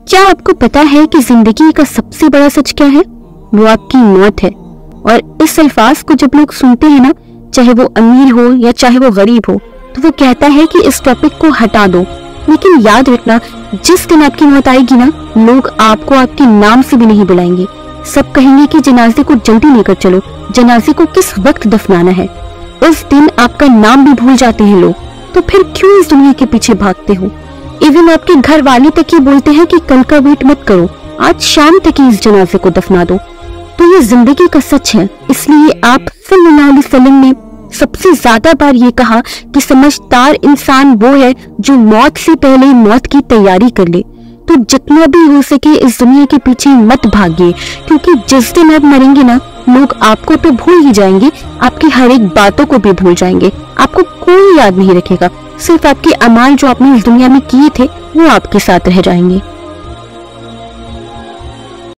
क्या आपको पता है कि जिंदगी का सबसे बड़ा सच क्या है? वो आपकी मौत है। और इस अल्फाज को जब लोग सुनते हैं ना, चाहे वो अमीर हो या चाहे वो गरीब हो, तो वो कहता है कि इस टॉपिक को हटा दो। लेकिन याद रखना, जिस दिन आपकी मौत आएगी ना, लोग आपको आपके नाम से भी नहीं बुलाएंगे। सब कहेंगे कि जनाजे को जल्दी लेकर चलो, जनाजे को किस वक्त दफनाना है। उस दिन आपका नाम भी भूल जाते हैं लोग। तो फिर क्यों इस दुनिया के पीछे भागते हो? इवन आपके घर वाले तक ही बोलते हैं कि कल का वेट मत करो, आज शाम तक ही इस जनाजे को दफना दो। तो ये जिंदगी का सच है। इसलिए आप सल्लल्लाहु अलैहि वसल्लम ने सबसे ज्यादा बार ये कहा कि समझदार इंसान वो है जो मौत से पहले मौत की तैयारी कर ले। तो जितना भी हो सके इस दुनिया के पीछे मत भागिए, क्योंकि जिस दिन आप मरेंगे ना, लोग आपको तो भूल ही जाएंगे, आपकी हर एक बातों को भी भूल जाएंगे। आपको कोई याद नहीं रखेगा, सिर्फ आपके अमाल जो आपने इस दुनिया में किए थे वो आपके साथ रह जाएंगे।